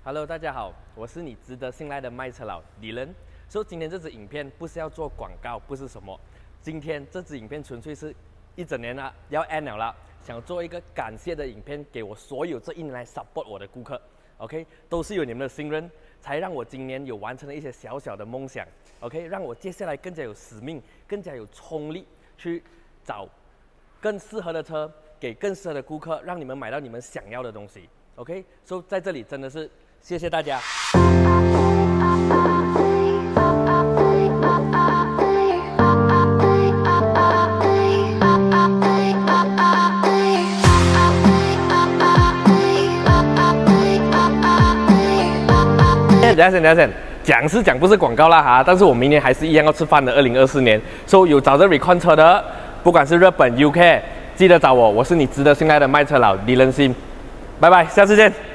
Hello， 大家好，我是你值得信赖的卖车佬李仁。所以今天这支影片不是要做广告，不是什么。今天这支影片纯粹是一整年了，要 end 了啦，想做一个感谢的影片给我所有这一年来 support 我的顾客。OK， 都是有你们的信任，才让我今年有完成了一些小小的梦想。OK， 让我接下来更加有使命，更加有冲力去找更适合的车，给更适合的顾客，让你们买到你们想要的东西。OK， 所以在这里真的是谢谢大家。等下，讲是讲不是广告啦哈，但是我明年还是一样要吃饭的。2024年，所以有找着 Recon 车的，不管是日本、UK， 记得找我，我是你值得信赖的卖车佬李仁心。拜拜，下次见。